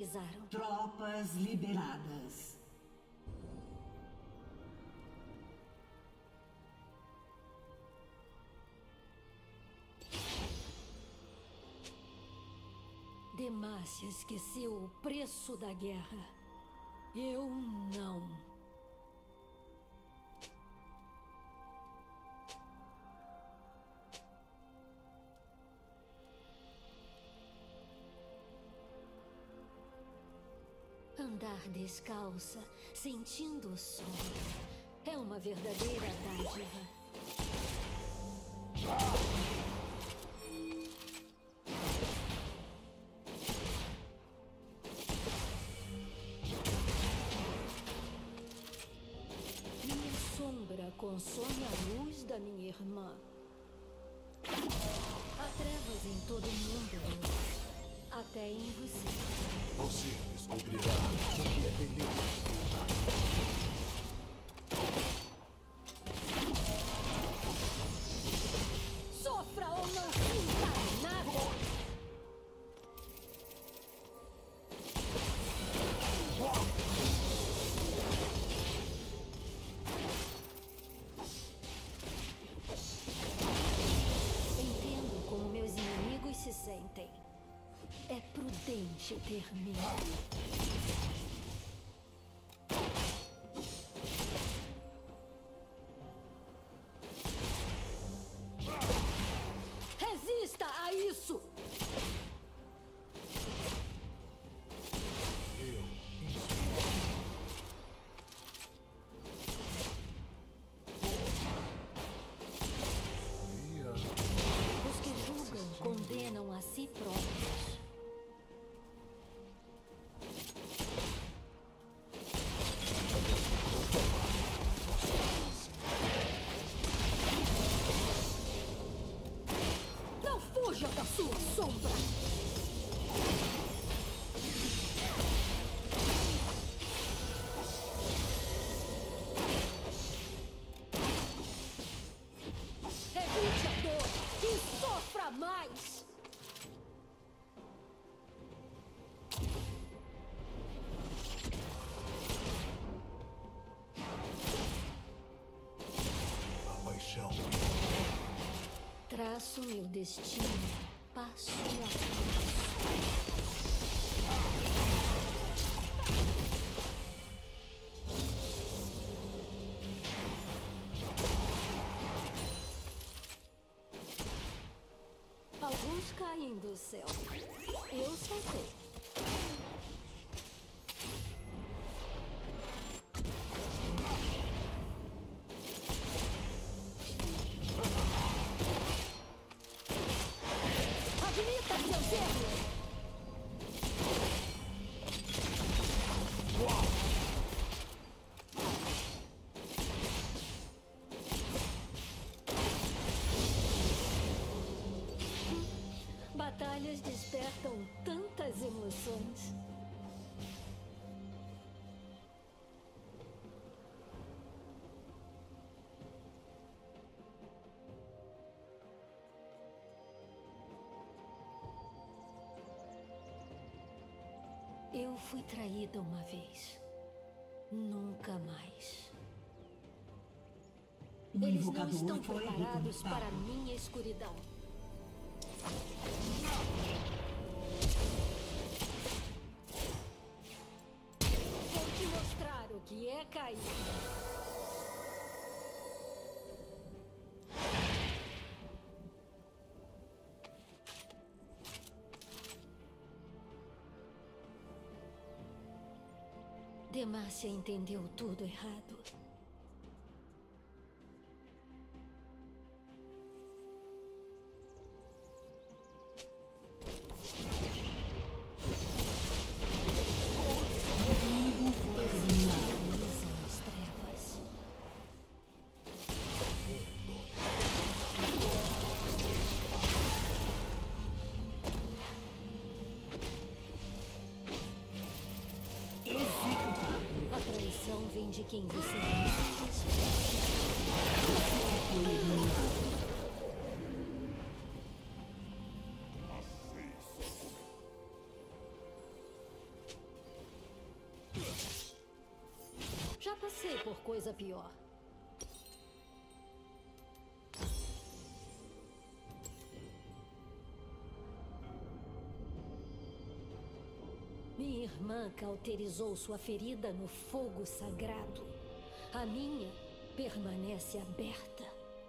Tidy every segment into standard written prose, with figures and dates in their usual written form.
Tropas liberadas. Demacia esqueceu o preço da guerra. Eu não. Andar descalça, sentindo o sol, é uma verdadeira dádiva. Minha sombra consome a luz da minha irmã. Há trevas em todo mundo, até em você. Você descobrirá o que é beleza. Sofra ou não sinta nada! Entendo como meus inimigos se sentem. É prudente ter medo. Resista a isso! Os que julgam condenam a si próprios. Não fuja da sua sombra! Evite a dor e sofra mais! A paixão. Traço meu destino, passo a passo. Alguns caem do céu. Eu saltei. Admita seus erros! Batalhas despertam tantas emoções. Eu fui traída uma vez. Nunca mais. O Eles não invocador estão foi preparados recrutado. para a minha escuridão. Vou te mostrar o que é cair. Demacia entendeu tudo errado. Existe as trevas. A traição vem de quem você passei por coisa pior. Minha irmã cauterizou sua ferida no fogo sagrado. A minha permanece aberta.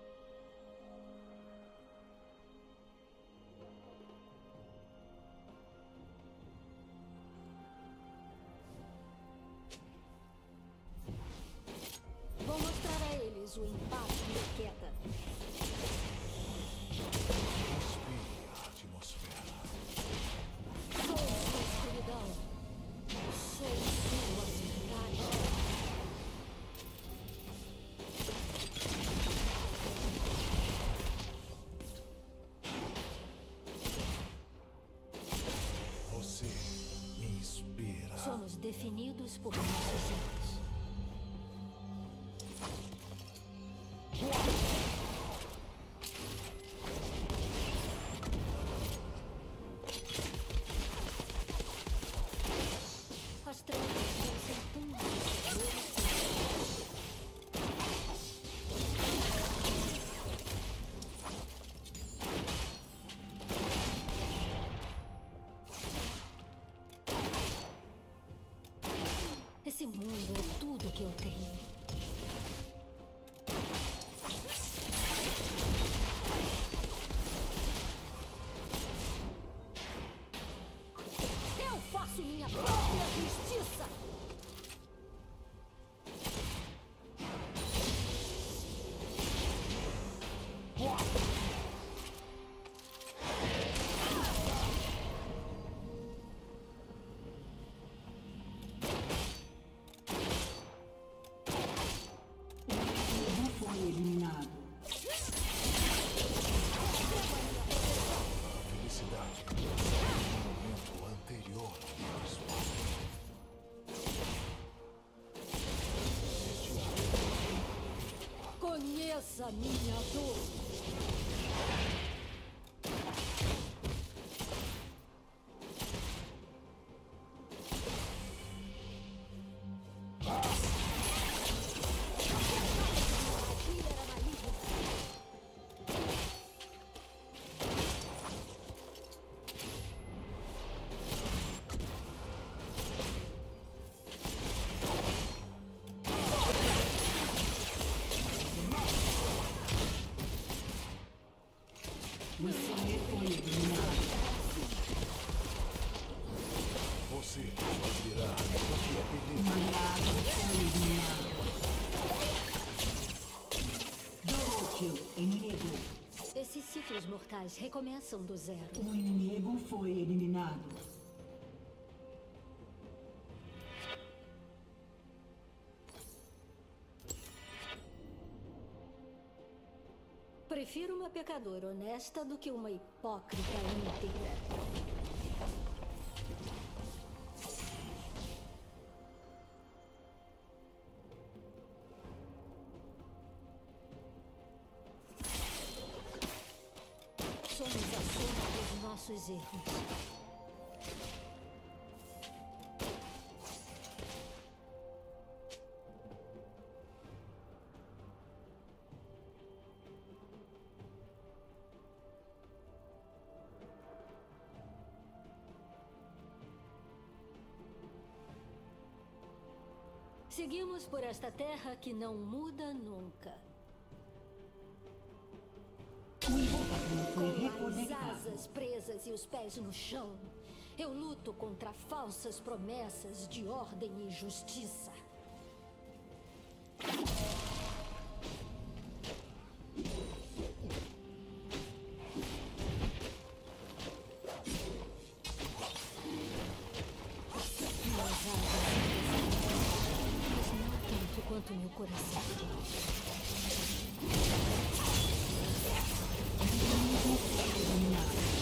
Vou mostrar a eles o impacto da queda. Respire a atmosfera. Sou sua escuridão. Sou sua verdade. Você me inspira. Somos definidos por nossos erros. As trevas são tão desafiadoras. Esse mundo é tudo que eu tenho. Eu faço minha própria justiça! Não foi eliminado. A felicidade no momento anterior ao espaço. Conheça minha dor. Aqui era maligno. Você foi eliminado. Você descobrirá o que é beleza. Malhado foi eliminado. Double kill, inimigo. Esses ciclos mortais recomeçam do zero. O inimigo foi eliminado. Prefiro uma pecadora honesta do que uma hipócrita íntegra. Somos a soma dos nossos erros. Seguimos por esta terra que não muda nunca. O invocador foi Com as reconectado. asas presas e os pés no chão, eu luto contra falsas promessas de ordem e justiça. Minhas asas, mas não tanto quanto meu coração. Eliminado.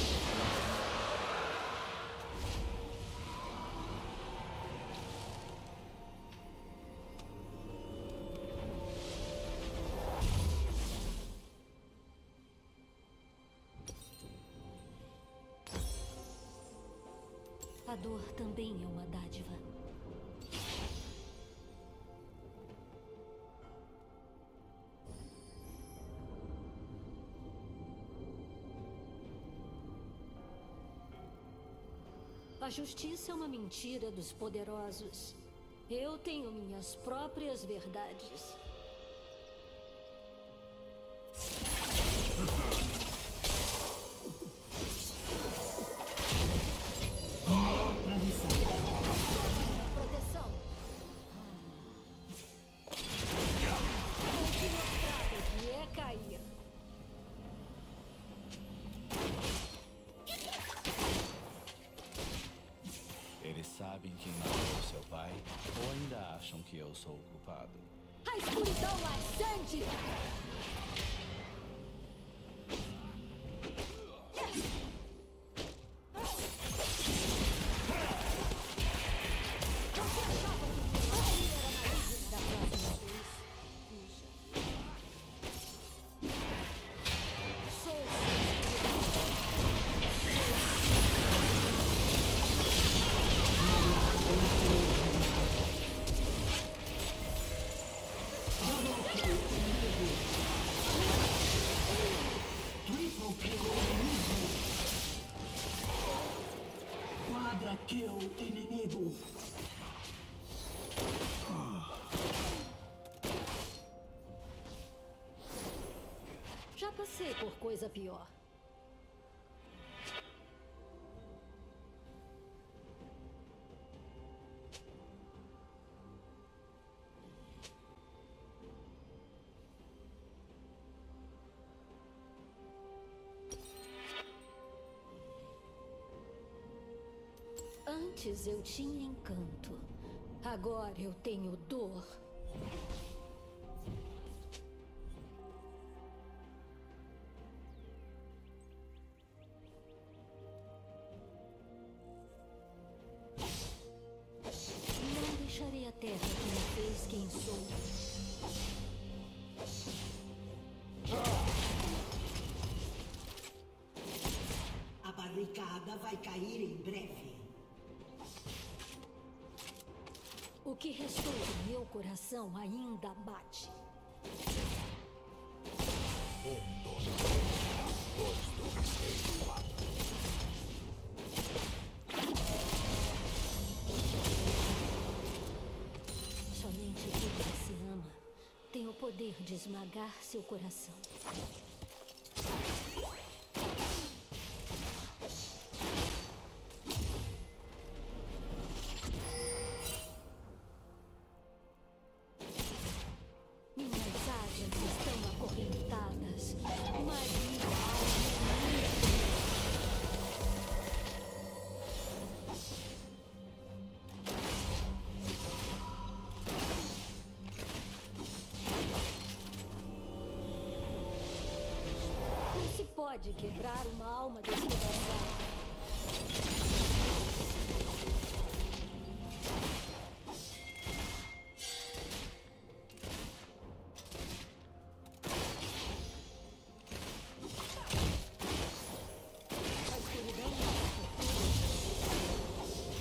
A dor também é uma dádiva. A justiça é uma mentira dos poderosos. Eu tenho minhas próprias verdades. Proteção. Vou te mostrar o que é cair. Eles sabem quem matou seu pai ou ainda acham que eu sou o culpado? A escuridão laçante! Triple kill inimigo. Quadra kill inimigo. Já passei por coisa pior. Antes eu tinha encanto. Agora eu tenho dor. Não deixarei a terra que me fez quem sou. A barricada vai cair em breve. O que restou do meu coração ainda bate. Somente quem se ama tem o poder de esmagar seu coração. Minhas águas estão acorrentadas, mas minha alma é livre. Não se pode quebrar uma alma despedaçada. A escuridão mata tudo.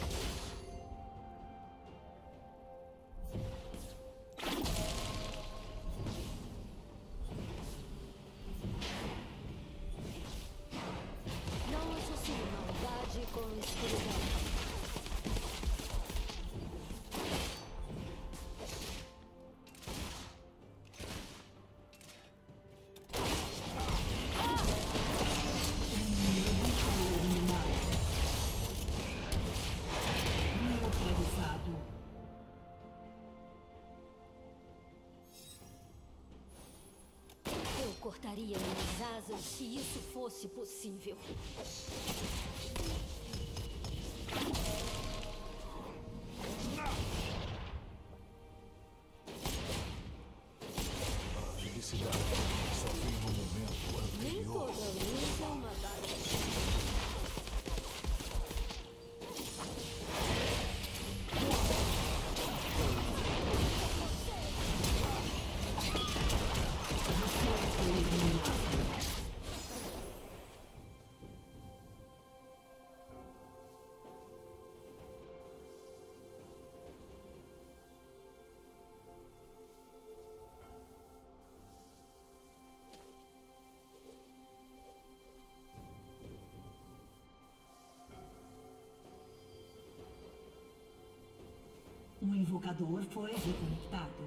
Não associe maldade com escuridão. Neutralizado. Eu cortaria minhas asas se isso fosse possível. A felicidade só vem no momento Nem anterior. toda luz é uma dádiva. Um invocador foi reconectado.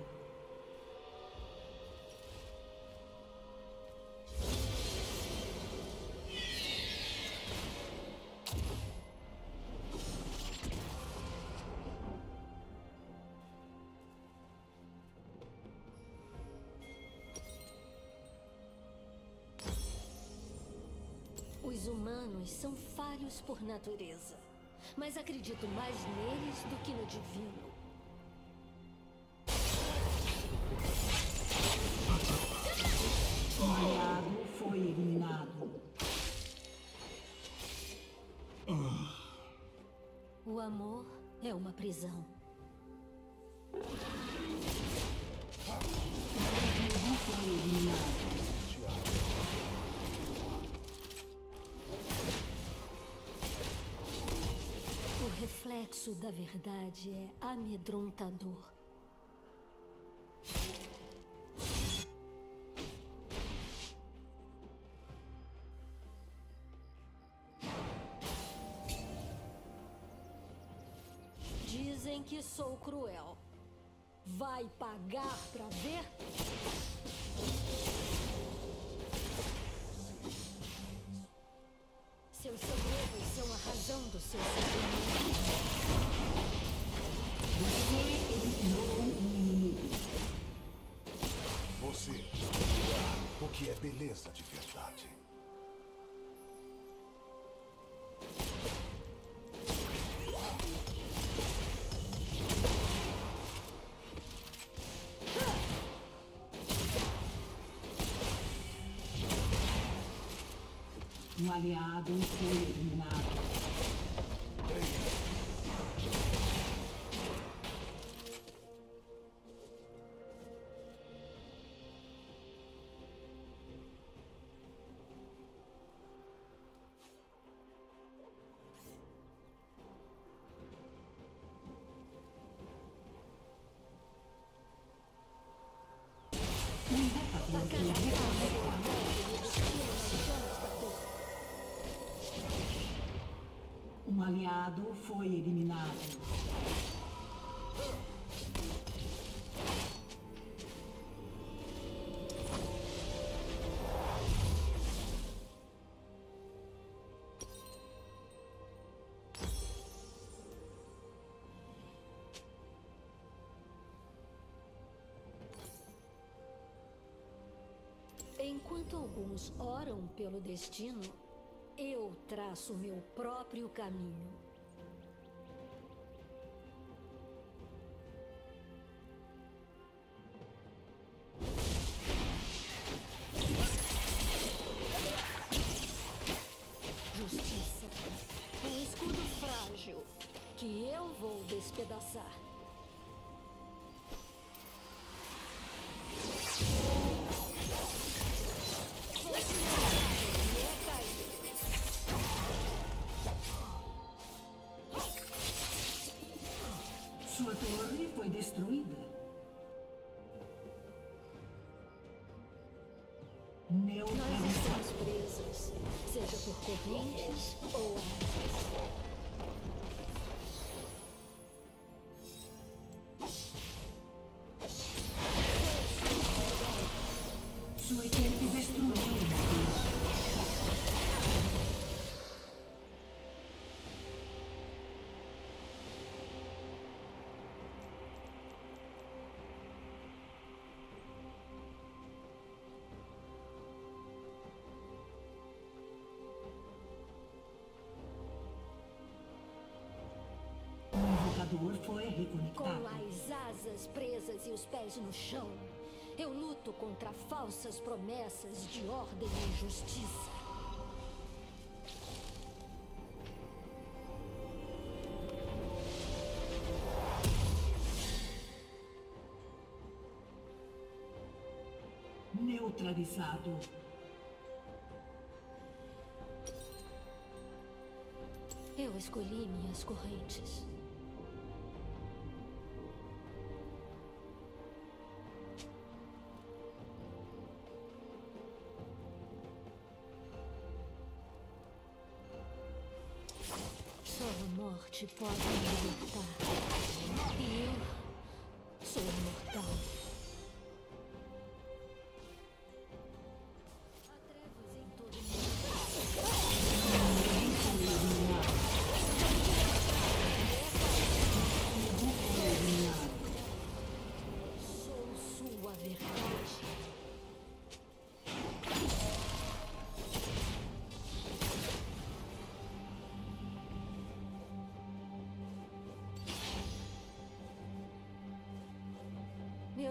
Os humanos são falhos por natureza, mas acredito mais neles do que no divino. Um aliado foi eliminado. O amor é uma prisão. Um foi eliminado. O reflexo da verdade é amedrontador. Dizem que sou cruel. Vai pagar pra ver? Seus segredos são a razão do seu sofrimento. Você eliminou um inimigo. Você o que é beleza de verdade. Um aliado foi eliminado. Um aliado foi eliminado. Enquanto alguns oram pelo destino, eu traço meu próprio caminho. Justiça. Um escudo frágil que eu vou despedaçar. Sua torre foi destruída. Nós estamos presas, seja por correntes ou armas. Sua equipe destruiu uma torre. Um invocador foi reconectado. Com as asas presas e os pés no chão, eu luto contra falsas promessas de ordem e justiça. Neutralizado. Eu escolhi minhas correntes. Só a morte pode me libertar. E eu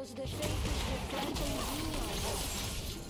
Meus defeitos refletem minha alma.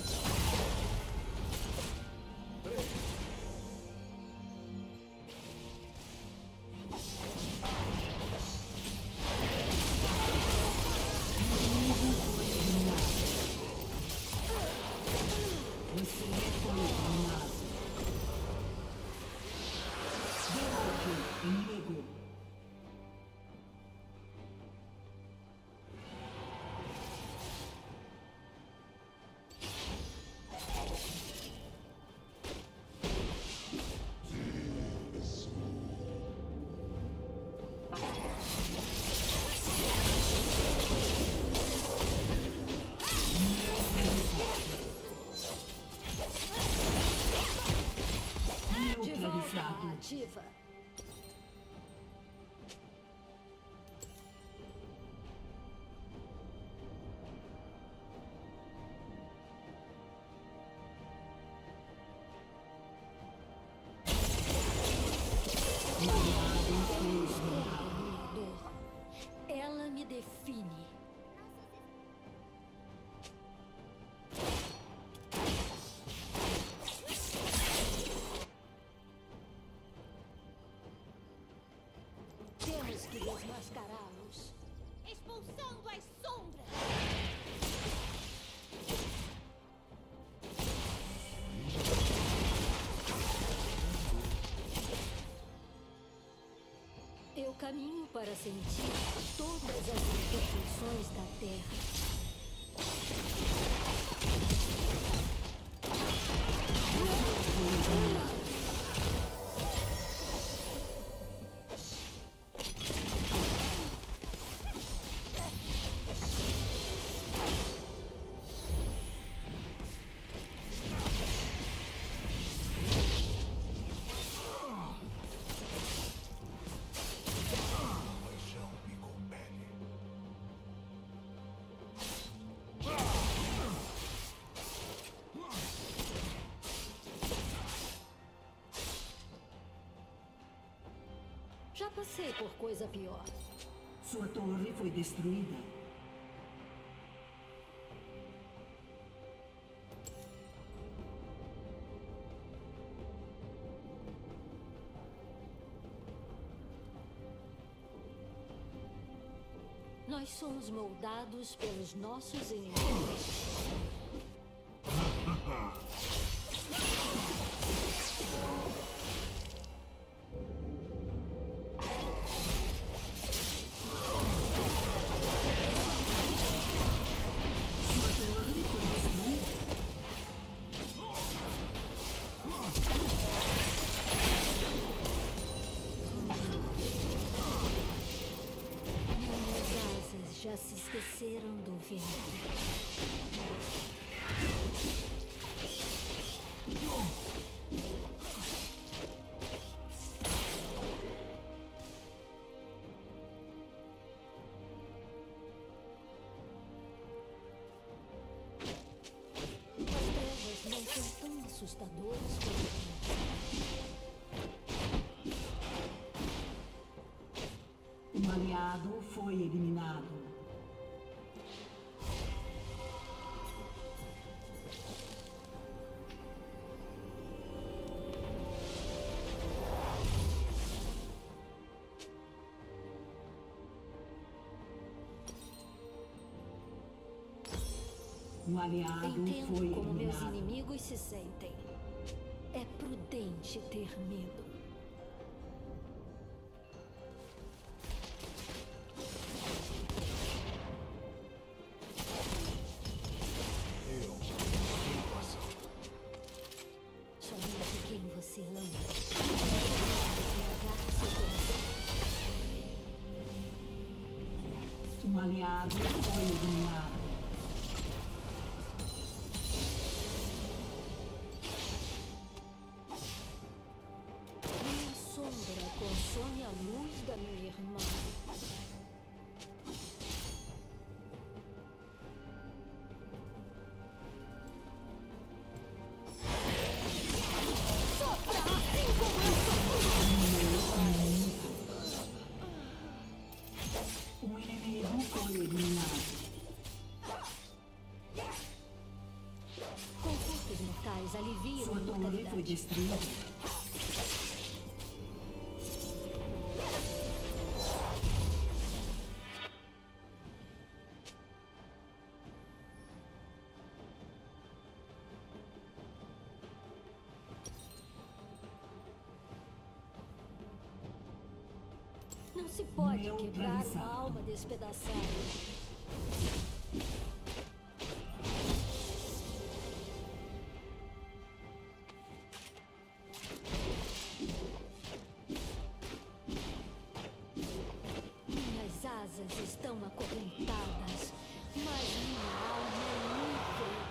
Ativa. Ela me define. Temos que desmascará-los. Expulsando as sombras! Eu caminho para sentir todas as imperfeições da Terra. Paixão me compele. Já passei por coisa pior. Sua torre foi destruída. Nós somos moldados pelos nossos inimigos. Minhas asas já se esqueceram do vento. As trevas não são tão assustadoras quanto Um aliado foi eliminado. Um aliado entendo foi como meus eliminado. inimigos se sentem. É prudente ter medo. Eu tenho passado. Somente quem você ama esmagar seu coração. Um aliado foi eliminado. Minha sombra consome a luz da minha irmã. Sopra assim como eu Um inimigo foi eliminado. mas aliviam Sua a torre foi mortalidade. destruída. Não se pode quebrar Neutralizado. uma alma despedaçada. Minhas asas estão acorrentadas, mas minha alma é livre.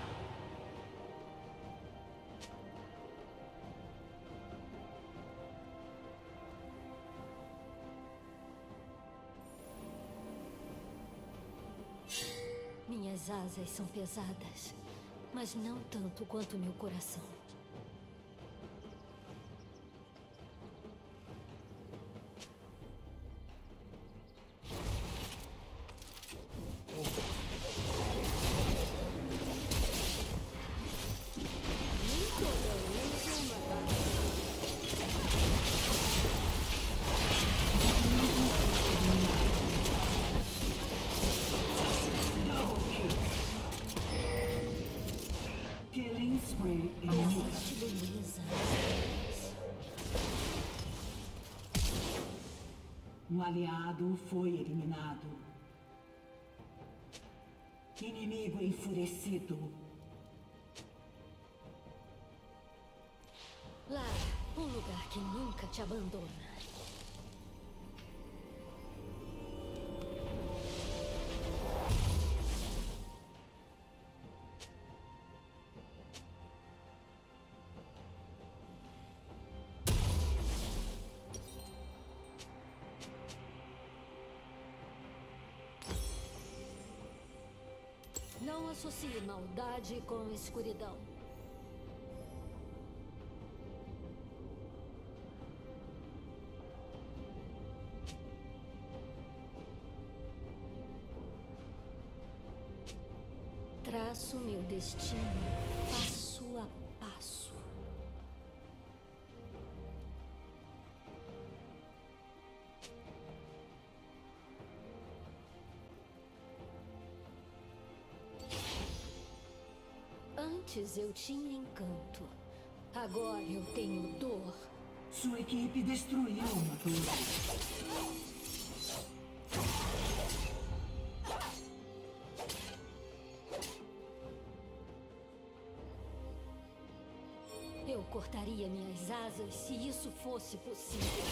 Minhas asas são pesadas, mas não tanto quanto meu coração. Nem toda luz é uma barra. Killing spree inimiga. Existe beleza. Um aliado foi eliminado. Inimigo enfurecido. Lá, um lugar que nunca te abandona. Não associe maldade com escuridão. Traço meu destino passo a passo. Antes eu tinha encanto. Agora eu tenho dor. Sua equipe destruiu uma torre. Eu cortaria minhas asas se isso fosse possível.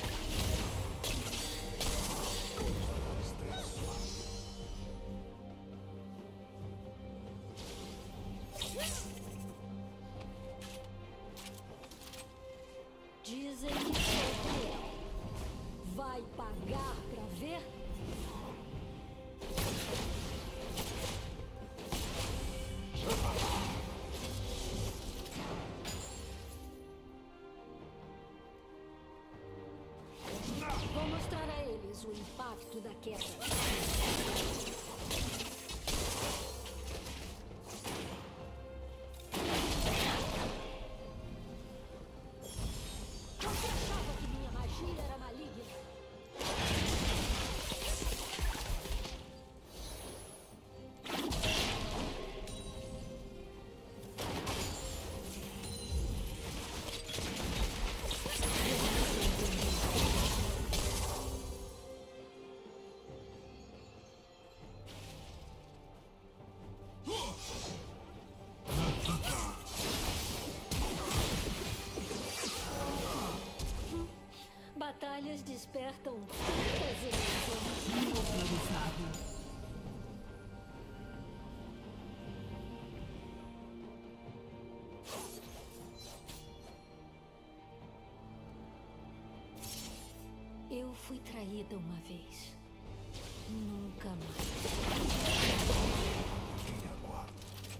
Dizem que sou cruel. Vai pagar pra ver? Vou mostrar a eles o impacto da queda. Você achava que minha magia era maligna? Batalhas despertam tantas emoções. Neutralizado. Eu fui traída uma vez. Nunca mais. Quem aguarda?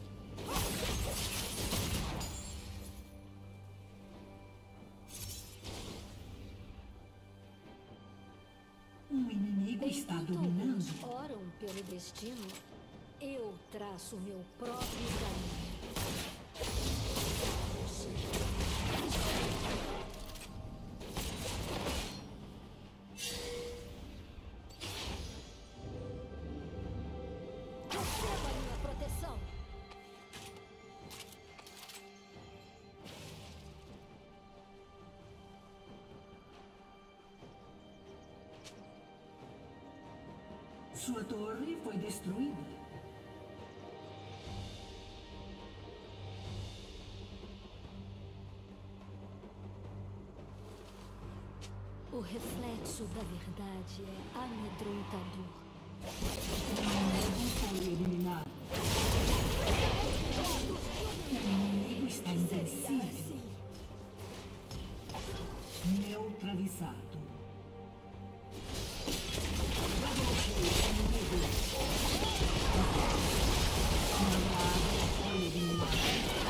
Um inimigo está Enquanto dominando. alguns oram pelo destino, eu traço meu próprio caminho. Receba minha proteção. Sua torre foi destruída. O reflexo da verdade é amedrontador. Foi eliminado. O inimigo está invencível. Neutralizado. Foi eliminado.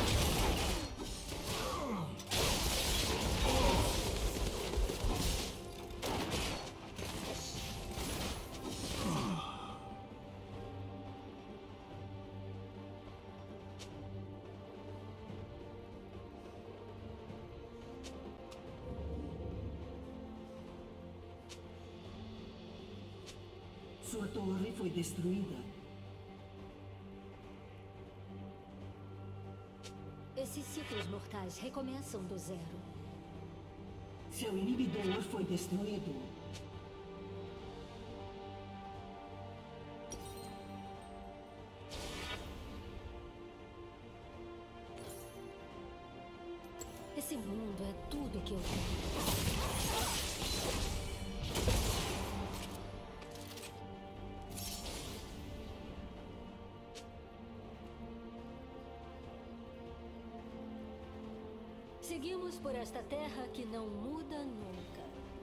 Sua torre foi destruída. Esses ciclos mortais recomeçam do zero. Seu inibidor foi destruído. Esse mundo é tudo que eu tenho. Seguimos por esta terra que não muda nunca.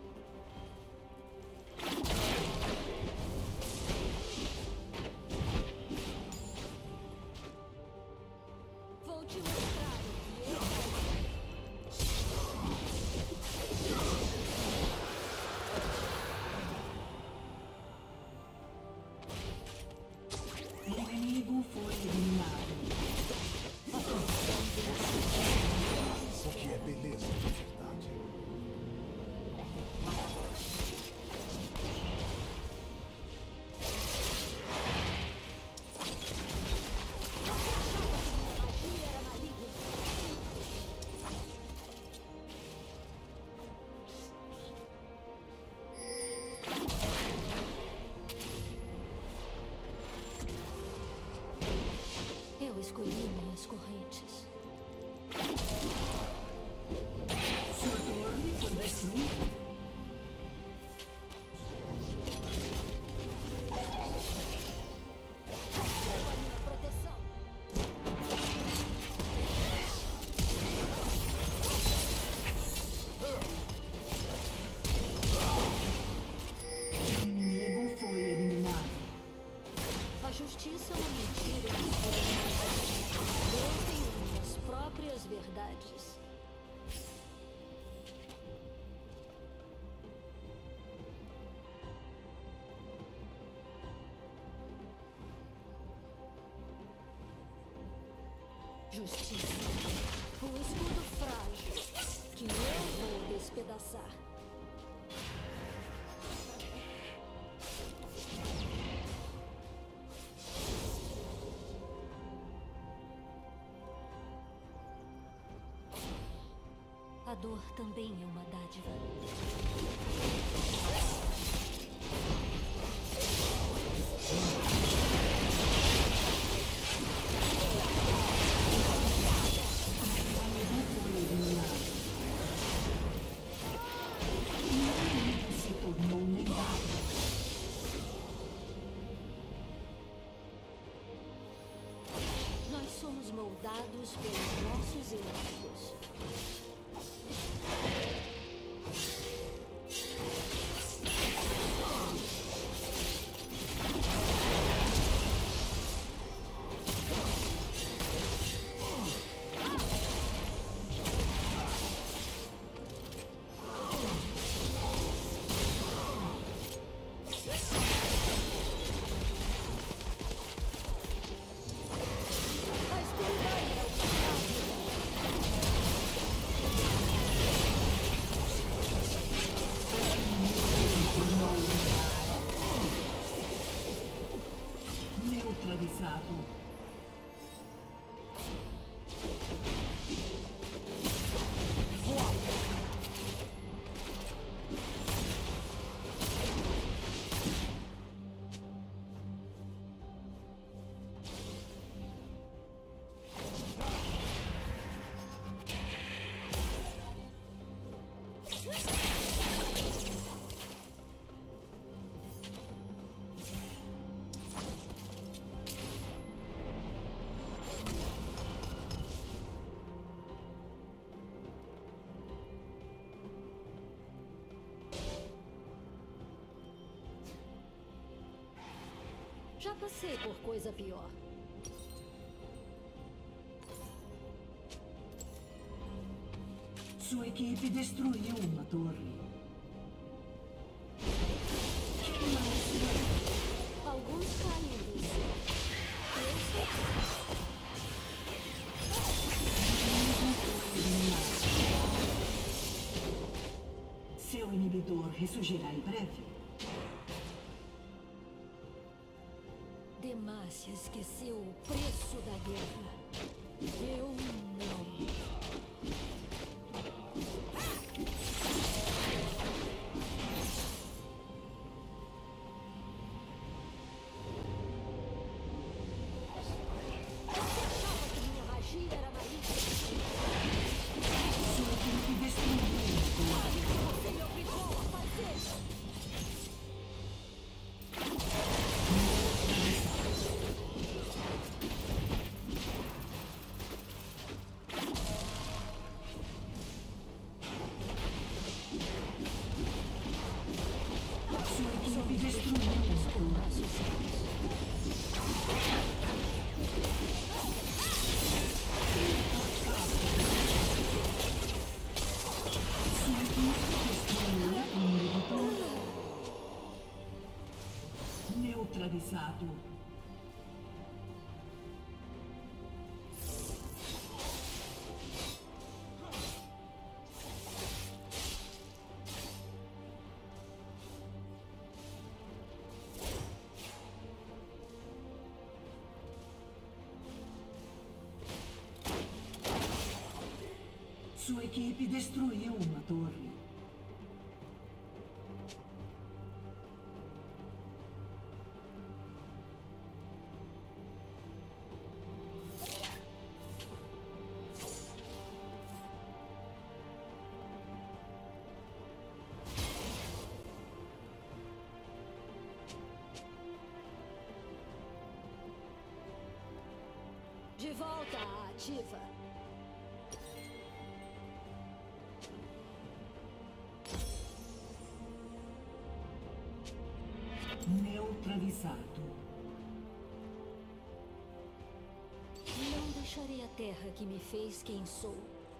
Vou te mostrar o que O inimigo foi eliminado. O que é beleza de verdade? eu escolhi minhas correntes. Sua torre foi destruída. Proteção. O inimigo foi eliminado. A justiça é uma mentira. Eu tenho minhas próprias verdades. Justiça. O escudo frágil que eu vou despedaçar. A dor também é uma dádiva. Se tornou negado. Nós somos moldados pelos nossos erros. A espiritualidade é o Neutralizado. Já passei por coisa pior. Sua equipe destruiu uma torre. Alguns caem do céu. Seu inibidor ressurgirá em breve. Demacia esqueceu o preço da guerra. Eu não. Neutralizado. Sua equipe destruiu uma torre. De volta à ativa. Neutralizado. Não deixarei a terra que me fez quem sou.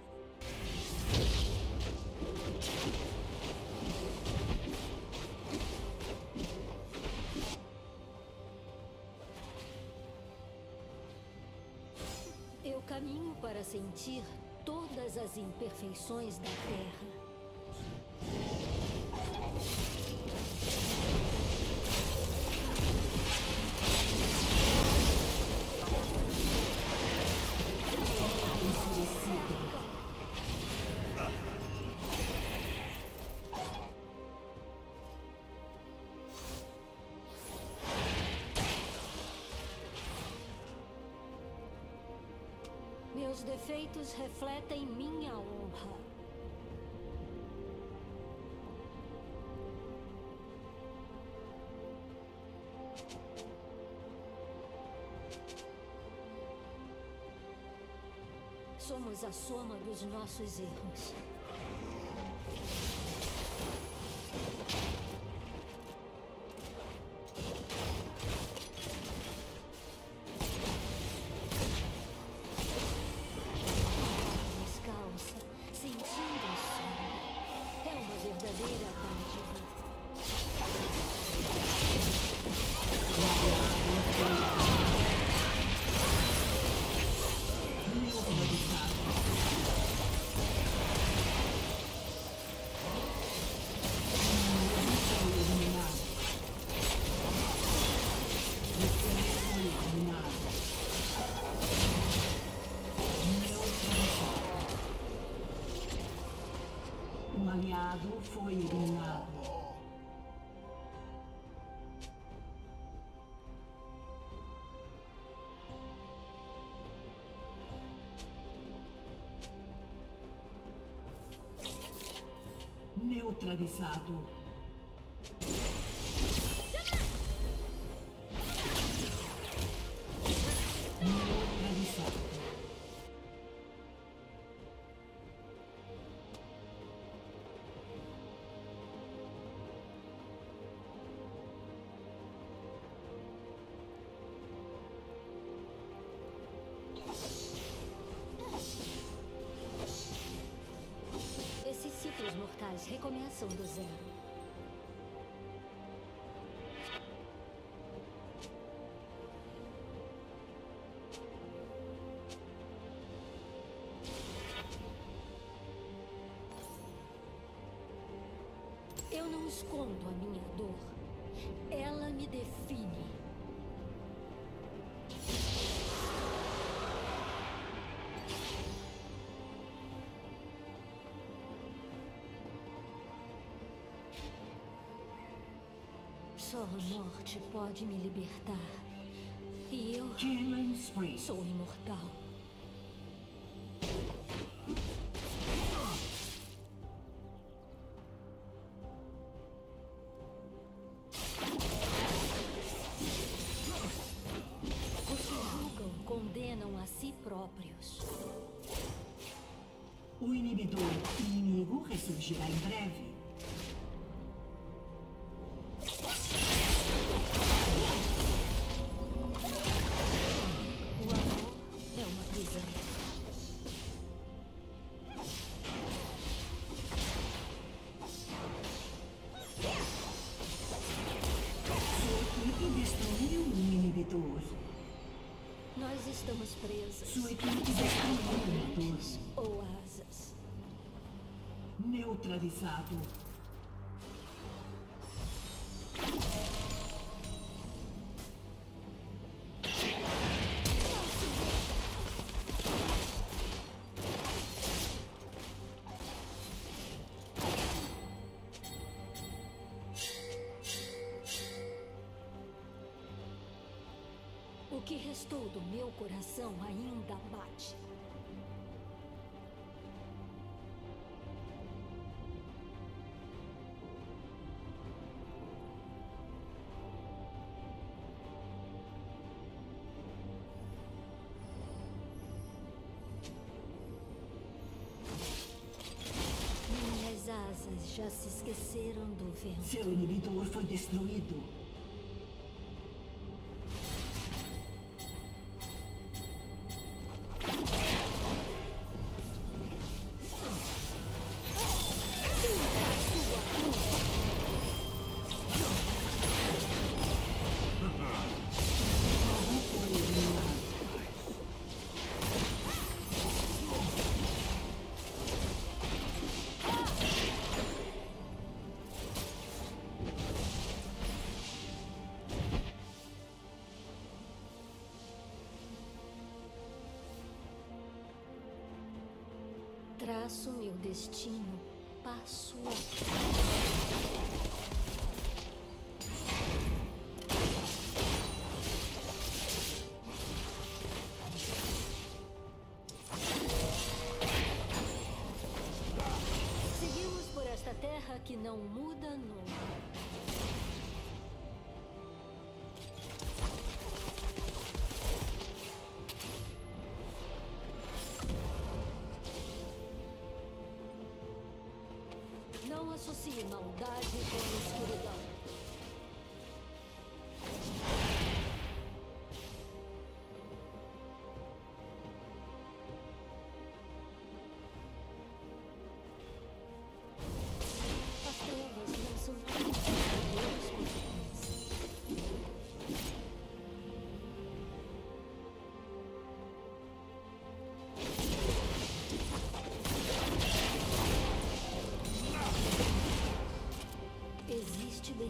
Eu caminho para sentir todas as imperfeições da terra. Meus defeitos refletem minha honra. Somos a soma dos nossos erros. adversado foi eliminado. Neutralizado. Neutralizado. Esses ciclos mortais recomeçam do zero. Eu não escondo a minha dor. Ela me define. Só a morte pode me libertar. E eu Killing spree. sou imortal. Os que julgam condenam a si próprios. O inibidor inimigo ressurgirá em breve. O amor é uma prisão. Sua equipe destruiu um inibidor. Nós estamos presas. Sua equipe destruiu um inibidor. Ou asas. Neutralizado. O que restou do meu coração ainda bate. Minhas asas já se esqueceram do vento. Seu inibidor foi destruído. Traço meu destino passo a passo. Seguimos por esta terra que não muda nunca. Não associe maldade com escuridão. As trevas não são tão superiores quanto pensa. Existe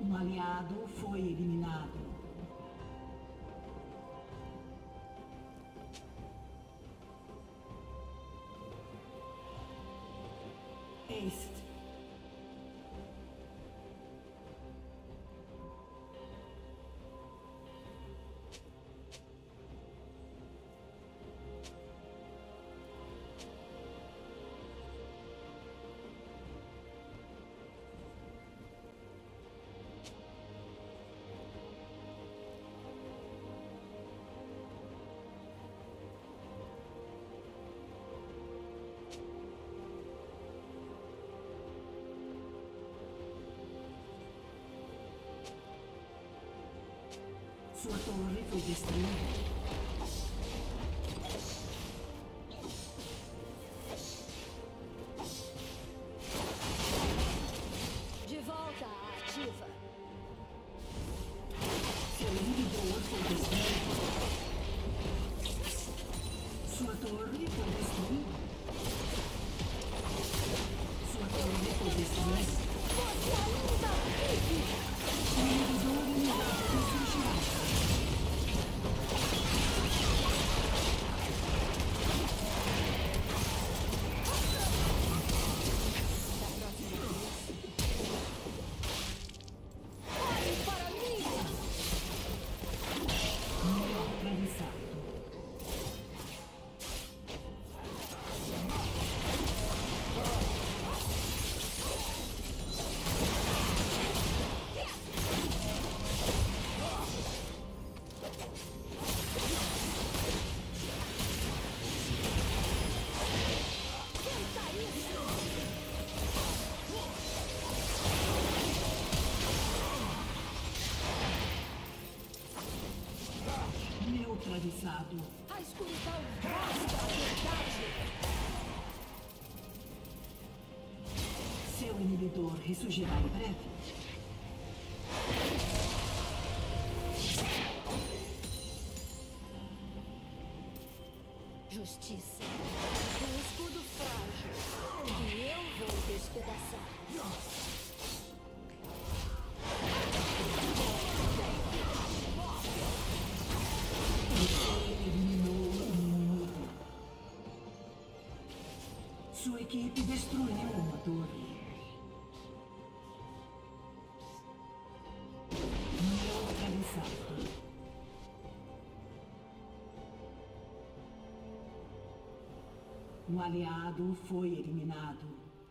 Um aliado foi eliminado. Haste. Sua torre foi destruída. De volta à ativa. Seu inibidor foi destruído. Sua torre foi destruída. Sua torre foi destruída. Você ainda vive! O inibidor inimigo ressurgirá. Olhe para mim! Neutralizado. Neutralizado. A escuridão mostra a verdade! Seu inibidor ressurgirá em breve. Justiça. Um escudo frágil que eu vou despedaçar. Você eliminou o inimigo. Sua equipe destruiu uma torre. Neutralizado. Um aliado foi eliminado.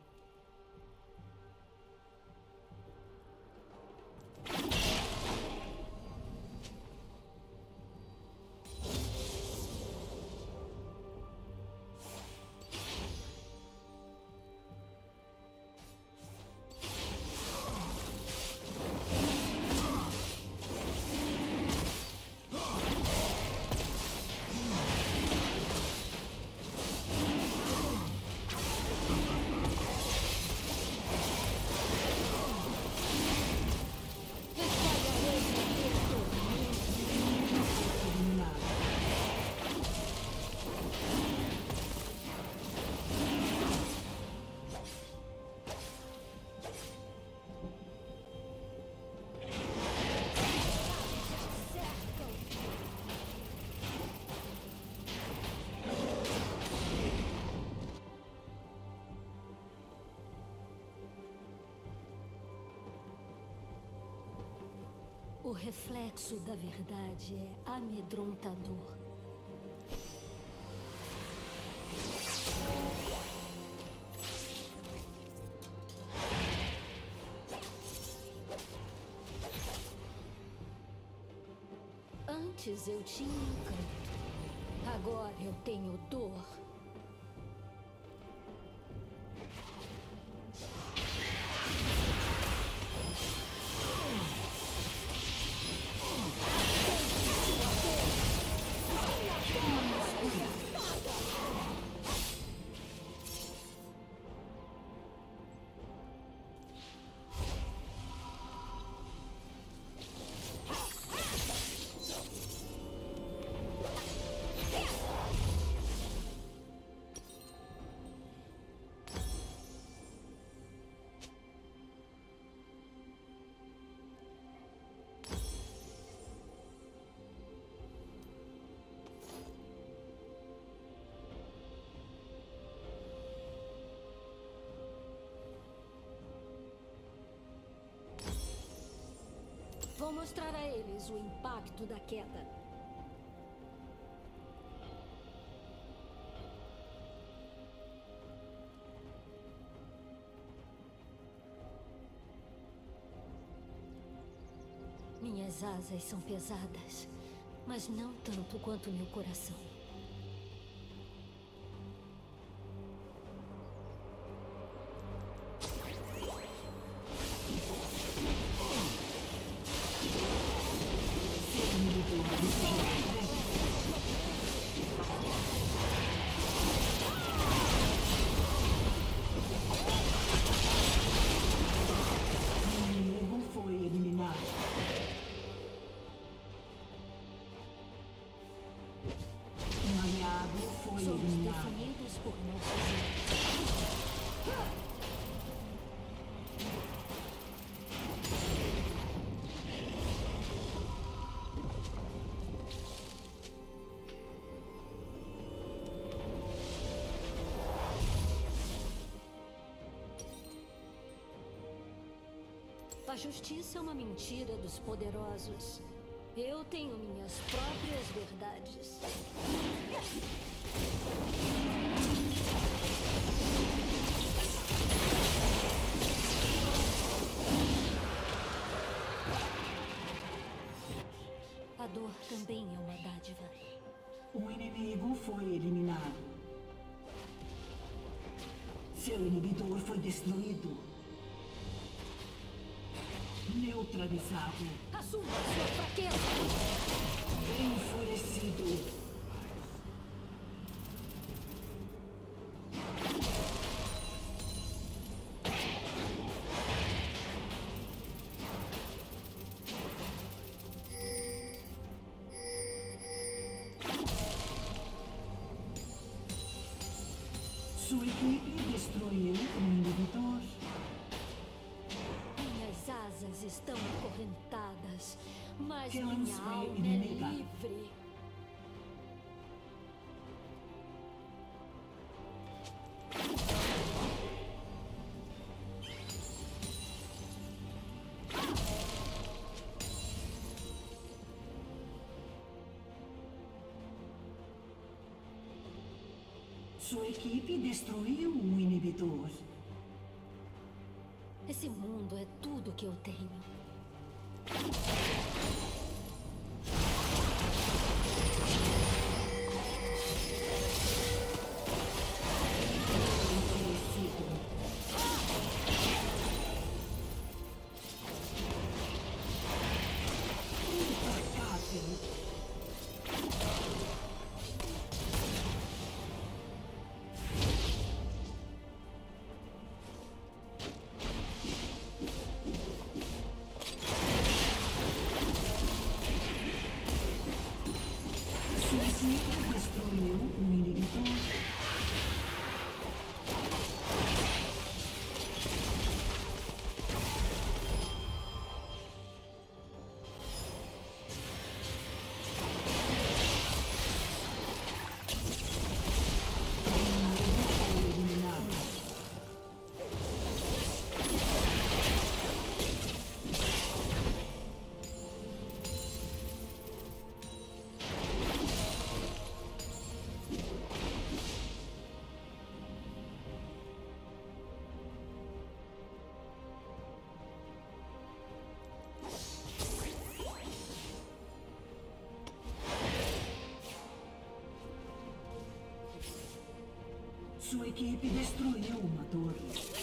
Eliminado. O reflexo da verdade é amedrontador. Antes eu tinha encanto. Agora eu tenho dor. Vou mostrar a eles o impacto da queda. Minhas asas são pesadas, mas não tanto quanto meu coração. A justiça é uma mentira dos poderosos. Eu tenho minhas próprias verdades. A dor também é uma dádiva. O inimigo foi eliminado. Seu inibidor foi destruído. Neutralizado. Assuma sua fraqueza! Enfurecido. Sua equipe destruiu um inibidor. Estão acorrentadas, mas Killing minha spree alma é inimiga. livre. Sua equipe destruiu um inibidor. Esse mundo é tudo que eu tenho. Destruiu um inibidor. Sua equipe destruiu uma torre.